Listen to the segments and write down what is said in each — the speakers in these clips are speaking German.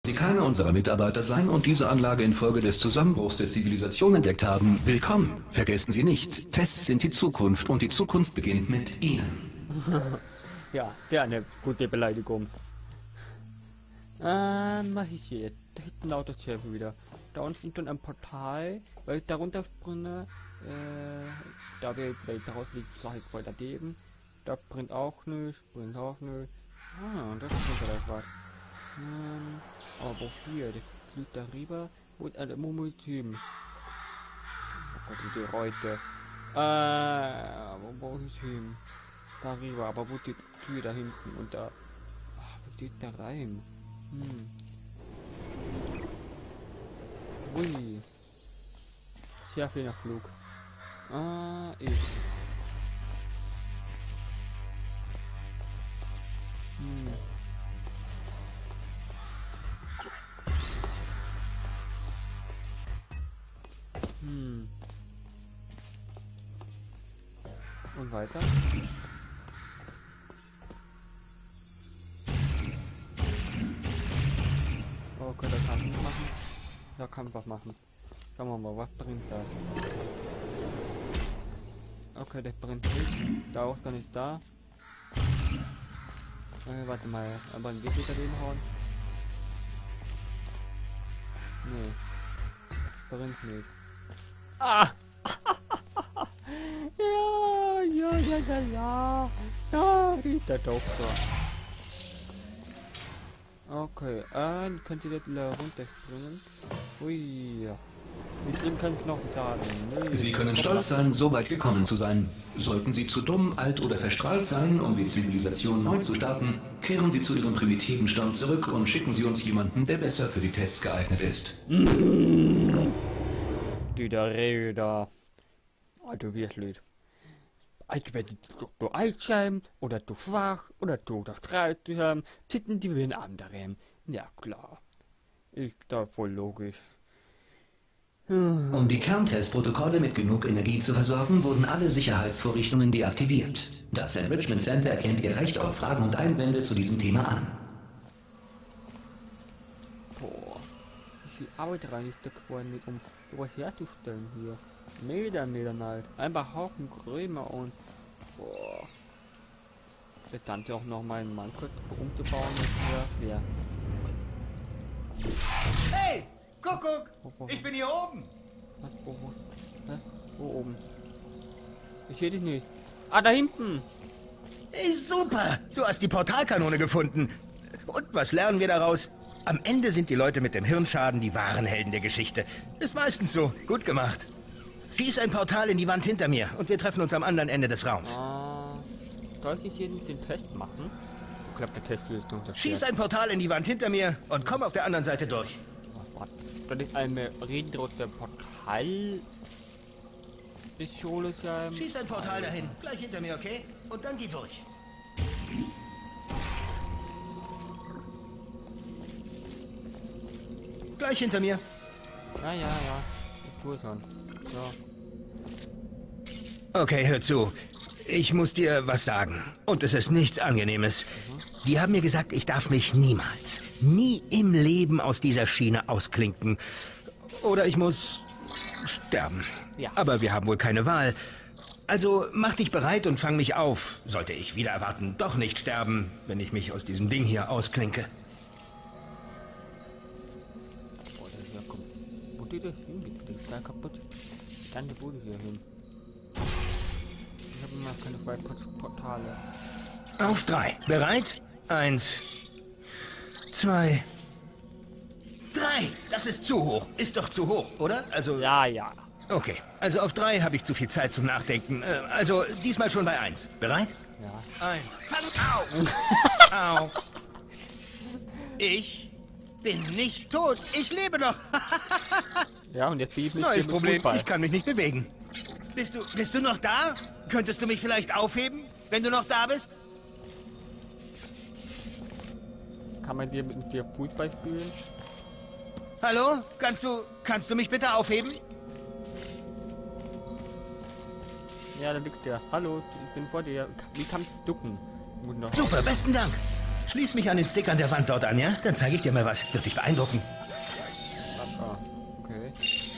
Sie keiner unserer Mitarbeiter sein und diese Anlage infolge des Zusammenbruchs der Zivilisation entdeckt haben, willkommen. Vergessen Sie nicht, Tests sind die Zukunft und die Zukunft beginnt mit Ihnen. Ja, der eine gute Beleidigung. Mach ich hier jetzt. Da hinten lautet Schärfe wieder. Da unten dann ein Portal, weil ich da runterspringe. Da wir draus liegt, sag ich voll daneben. Da brennt auch nichts, brennt auch nichts. Und das ist vielleicht was. Aber hier, der fliegt darüber und eine Mummelteam. Oh Gott, die Reute. Wo brauche ich hin? Darüber, aber wo die Tür da hinten und da. Wo geht da rein? Ui. Sehr viel nach Flug. Ich. Und weiter. Okay, da kann ich was machen. Da kann ich was machen. Schauen wir mal, was bringt das? Okay, das brennt nicht. Da auch, dann ist da. Warte mal, aber ein Weg daneben hauen. Nee. Brennt nicht. Ah! Ja, der Doktor. Okay, könnt ihr das wieder runterspringen? Ui, ja. Mit dem kann ich noch sagen. Nee, Sie können stolz sein, so weit gekommen zu sein. Sollten Sie zu dumm, alt oder verstrahlt sein, um die Zivilisation neu zu starten, kehren Sie zu Ihrem primitiven Stamm zurück und schicken Sie uns jemanden, der besser für die Tests geeignet ist. Die der Räder. Du wirst blöd. Also wenn du alt sein, oder du schwach, oder du das strahlt zu haben, sitzen die wie ein anderen. Ja klar. Ist da voll logisch. Um die Kerntestprotokolle mit genug Energie zu versorgen, wurden alle Sicherheitsvorrichtungen deaktiviert. Das Enrichment Center erkennt Ihr Recht auf Fragen und Einwände zu diesem Thema an. Boah. Wie viel Arbeit reingesteckt worden mit, um sowas herzustellen hier. Meter halt. Einfach Haufen Krömer und... Boah. Das stand ja auch noch mal einen Manfred umzubauen. Ja. Hey! Kuckuck! Ich bin hier oben! Was, wo? Hä? Wo oben? Ich sehe dich nicht. Ah, da hinten! Hey, super! Du hast die Portalkanone gefunden. Und was lernen wir daraus? Am Ende sind die Leute mit dem Hirnschaden die wahren Helden der Geschichte. Ist meistens so. Gut gemacht. Schieß ein Portal in die Wand hinter mir und wir treffen uns am anderen Ende des Raums. Soll ich hier den Test machen? Ich glaube, der Test ist noch. Schieß ein Portal in die Wand hinter mir und komm auf der anderen Seite durch. Das ist eine redrote Portal. Schieß ein Portal dahin, gleich hinter mir, okay? Und dann geh durch. Gleich hinter mir. Ja. Ich tue schon. So. Okay, hör zu. Ich muss dir was sagen. Und es ist nichts Angenehmes. Die haben mir gesagt, ich darf mich niemals, nie im Leben aus dieser Schiene ausklinken. Oder ich muss sterben. Ja. Aber wir haben wohl keine Wahl. Also mach dich bereit und fang mich auf. Sollte ich wieder erwarten, doch nicht sterben, wenn ich mich aus diesem Ding hier ausklinke. Oh, das ist ja kaputt. Wo geht das hin? Das ist da kaputt. Dann die Bude hier hin. Ich habe immer keine zwei Portale. Auf 3. Bereit? 1, 2, 3. Das ist zu hoch. Ist doch zu hoch, oder? Also... Ja. Okay, also auf 3 habe ich zu viel Zeit zum Nachdenken. Also diesmal schon bei 1. Bereit? Ja. 1. Au! Au! Ich bin nicht tot. Ich lebe noch. Ja, und jetzt bin ich nicht Neues Problem. Fußball. Ich kann mich nicht bewegen. Bist du noch da? Könntest du mich vielleicht aufheben, wenn du noch da bist? Kann man mit dir Fußball spielen? Hallo? Kannst du mich bitte aufheben? Ja, da liegt der. Hallo, ich bin vor dir. Wie kann ich ducken? Super, besten Dank. Schließ mich an den Stick an der Wand dort an, ja? Dann zeige ich dir mal was. Wird dich beeindrucken. Ah, okay.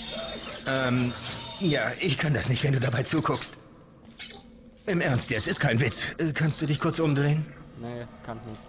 Ja, ich kann das nicht, wenn du dabei zuguckst. Im Ernst jetzt, ist kein Witz. Kannst du dich kurz umdrehen? Nee, kann nicht.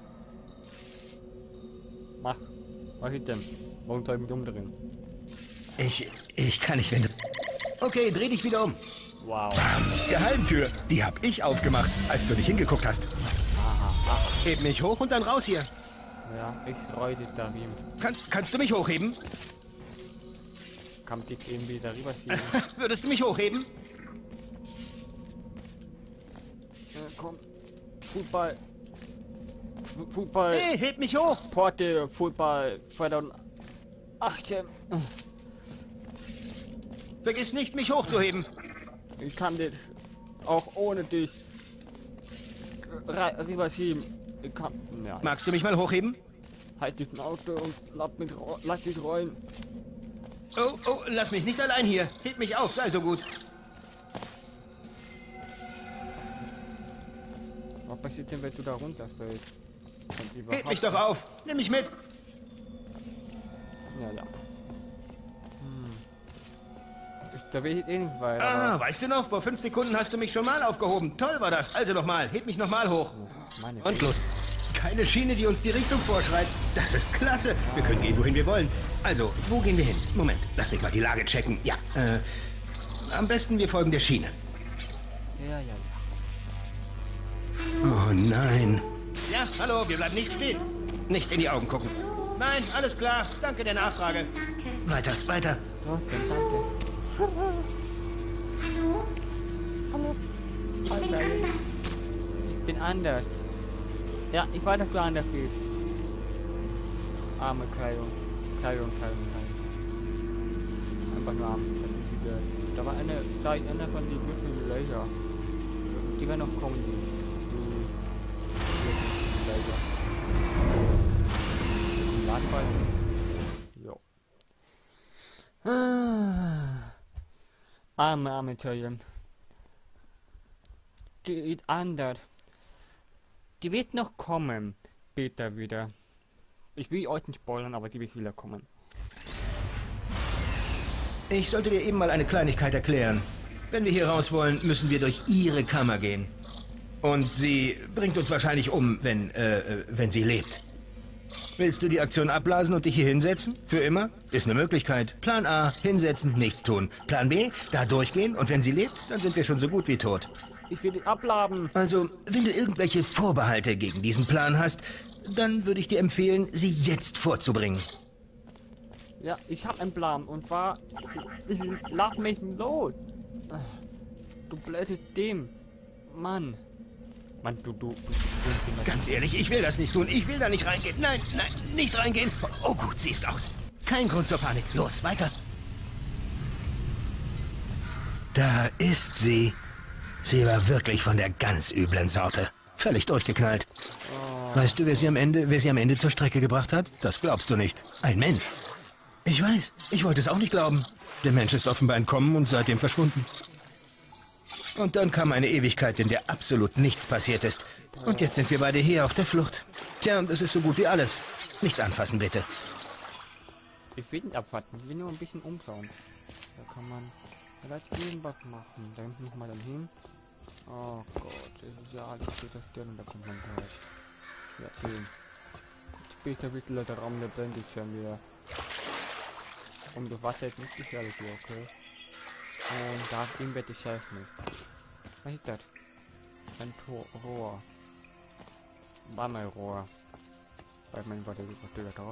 Mach. Was ist denn? Warum soll ich mich umdrehen? Ich kann nicht, wenn du... Okay, dreh dich wieder um. Wow. Bam, Geheimtür. Die hab ich aufgemacht, als du nicht hingeguckt hast. Heb mich hoch und dann raus hier. Ja, ich reue dich da rein. Kannst du mich hochheben? Kann dich irgendwie darüber schieben. Würdest du mich hochheben? Komm. Football. Football. Hey, heb mich hoch. Porte. Football 2018. Vergiss nicht, mich hochzuheben. Ich kann das auch ohne dich rüber schieben. Ich kann. Ja. Magst du mich mal hochheben? Halt dich ein Auto und lass dich rollen. Oh, lass mich nicht allein hier. Heb mich auf, sei so gut. Was passiert denn, wenn du da runterfällst? Heb mich doch auf. Nimm mich mit. Ja. Da will ich eh nicht weiter. Ah, weißt du noch, vor 5 Sekunden hast du mich schon mal aufgehoben. Toll war das. Also nochmal, heb mich nochmal hoch. Und los. Keine Schiene, die uns die Richtung vorschreibt. Das ist klasse. Wir können gehen, wohin wir wollen. Also, wo gehen wir hin? Moment, lass mich mal die Lage checken. Ja, am besten wir folgen der Schiene. Ja. Oh nein. Ja, hallo, wir bleiben nicht stehen. Nicht in die Augen gucken. Nein, alles klar. Danke der Nachfrage. Weiter. So, dann danke. Hallo? Ich bin anders. Ich bin anders. Ja, ich weiß, dass du anders bist. Arme Kleidung. Einfach nur arm. Das ist die Welt. Da war eine von den wirklichen Laser. Die werden noch kommen. Die Laser. Ladball. Jo. Arme Töllen. Die ist anders. Die wird noch kommen. Später wieder. Ich will euch nicht spoilern, aber die wird wieder kommen. Ich sollte dir eben mal eine Kleinigkeit erklären. Wenn wir hier raus wollen, müssen wir durch ihre Kammer gehen. Und sie bringt uns wahrscheinlich um, wenn sie lebt. Willst du die Aktion abblasen und dich hier hinsetzen? Für immer? Ist eine Möglichkeit. Plan A, hinsetzen, nichts tun. Plan B, da durchgehen und wenn sie lebt, dann sind wir schon so gut wie tot. Ich will die abladen. Also, wenn du irgendwelche Vorbehalte gegen diesen Plan hast, dann würde ich dir empfehlen, sie jetzt vorzubringen. Ja, ich habe einen Plan und zwar, ich lach mich los. Du blödes Ding. Mann, du. Ganz ehrlich, ich will das nicht tun. Ich will da nicht reingehen. Nein, nicht reingehen. Oh gut, siehst aus. Kein Grund zur Panik. Los, weiter. Da ist sie. Sie war wirklich von der ganz üblen Sorte. Völlig durchgeknallt. Weißt du, wer sie am Ende zur Strecke gebracht hat? Das glaubst du nicht. Ein Mensch. Ich weiß. Ich wollte es auch nicht glauben. Der Mensch ist offenbar entkommen und seitdem verschwunden. Und dann kam eine Ewigkeit, in der absolut nichts passiert ist. Und jetzt sind wir beide hier auf der Flucht. Tja, das ist so gut wie alles. Nichts anfassen, bitte. Ich will nicht abwarten, ich will nur ein bisschen umschauen. Da kann man vielleicht irgendwas machen. Da hinten nochmal dann hin. Oh Gott, das ist ja alles zu zerstören und da kommt man gleich. Ja, schön. Später wird der Raum lebendig schon wieder. Und das Wasser ist nicht gefährlich hier, okay? Und da werde ich helfen. Was ist das? Ein Rohr. Wärmerohr. Weil mein Warte, was steht da drauf?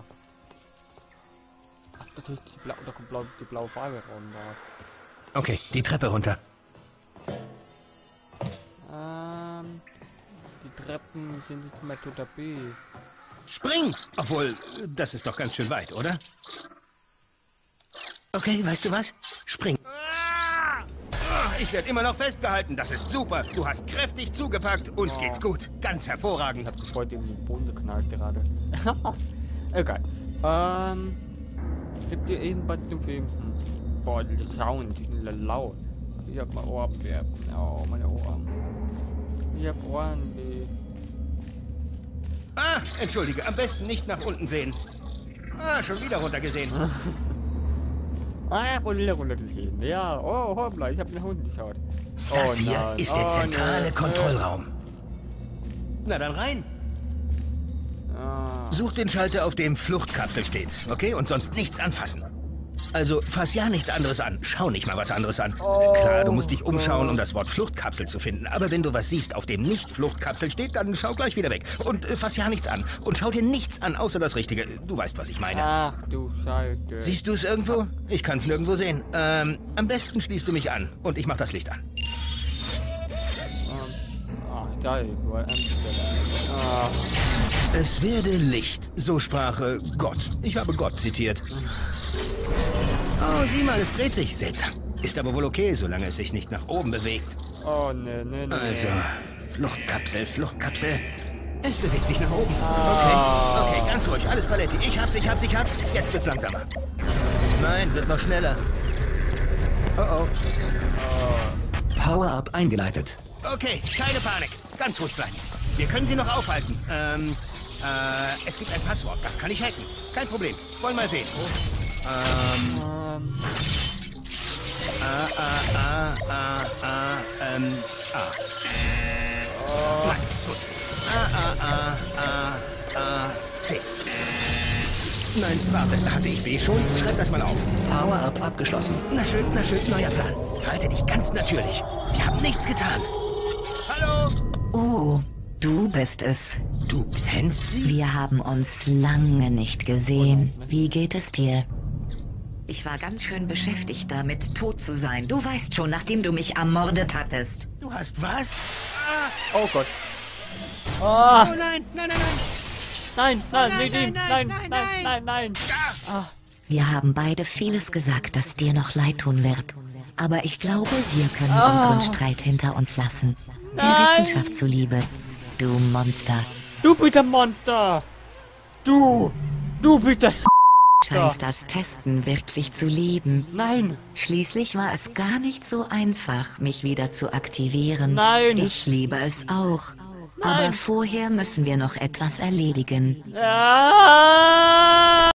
Ach, das ist die blaue Farbe raus. Okay, die Treppe runter. Die Treppen sind nicht mehr total B. Spring! Obwohl, das ist doch ganz schön weit, oder? Okay, weißt du was? Spring. Ich werde immer noch festgehalten. Das ist super. Du hast kräftig zugepackt. Uns geht's gut. Ganz hervorragend. Ich hab dich heute in den Boden geknallt gerade. Egal. Gibt ihr irgendwas zum Filmen? Boah, die Sound, die sind laut. Ich hab mein Ohr abgehört. Oh, meine Ohren. Ich hab Ohren, die... Ah, entschuldige, am besten nicht nach unten sehen. Ah, schon wieder runtergesehen. Ah, ich hab wohl wieder runtergesehen. Ja, oh, hoppla, ich hab nach unten geschaut. Das Oh hier nein. ist der Oh zentrale nein. Kontrollraum. Na dann rein. Ah. Such den Schalter, auf dem Fluchtkapsel steht, okay? Und sonst nichts anfassen. Also, fass ja nichts anderes an. Schau nicht mal was anderes an. Klar, du musst dich umschauen, um das Wort Fluchtkapsel zu finden. Aber wenn du was siehst, auf dem nicht Fluchtkapsel steht, dann schau gleich wieder weg. Und fass ja nichts an. Und schau dir nichts an, außer das Richtige. Du weißt, was ich meine. Ach du Scheiße. Siehst du es irgendwo? Ich kann es nirgendwo sehen. Am besten schließt du mich an. Und ich mach das Licht an. Ach, da, ah. Es werde Licht, so sprach Gott. Ich habe Gott zitiert. Oh, sieh mal, es dreht sich. Seltsam. Ist aber wohl okay, solange es sich nicht nach oben bewegt. Oh, ne. Also, Fluchtkapsel, Fluchtkapsel. Es bewegt sich nach oben. Ah. Okay, ganz ruhig. Alles Paletti. Ich hab's. Jetzt wird's langsamer. Nein, wird noch schneller. Oh. Power-Up eingeleitet. Okay, keine Panik. Ganz ruhig bleiben. Wir können sie noch aufhalten. Es gibt ein Passwort. Das kann ich hacken. Kein Problem. Wollen mal sehen. Nein, gut. C. Nein, warte. Hatte ich B schon? Schreib das mal auf. Power-Up abgeschlossen. Na schön, neuer Plan. Verhalte dich ganz natürlich. Wir haben nichts getan. Hallo? Oh, du bist es. Du kennst sie? Wir haben uns lange nicht gesehen. Wie geht es dir? Ich war ganz schön beschäftigt damit, tot zu sein. Du weißt schon, nachdem du mich ermordet hattest. Du hast was? Oh Gott. Oh nein. Nein, nein. Wir haben beide vieles gesagt, das dir noch leid tun wird. Aber ich glaube, wir können unseren Streit hinter uns lassen. Der Wissenschaft zuliebe. Du Monster. Du bitte Monster. Du bitte. Scheinst das Testen wirklich zu lieben. Nein. Schließlich war es gar nicht so einfach, mich wieder zu aktivieren. Nein. Ich liebe es auch. Nein. Aber vorher müssen wir noch etwas erledigen. Ah.